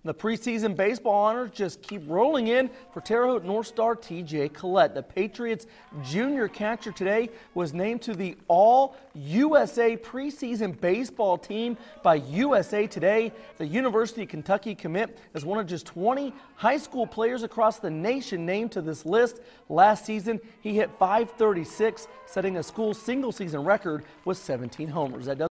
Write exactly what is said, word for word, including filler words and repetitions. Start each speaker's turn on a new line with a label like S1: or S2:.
S1: The preseason baseball honors just keep rolling in for Terre Haute North Star T J Collett. The Patriots junior catcher today was named to the All U S A preseason baseball team by U S A Today. The University of Kentucky commit is one of just twenty high school players across the nation named to this list. Last season, he hit five thirty-six, setting a school single season record with seventeen homers. That does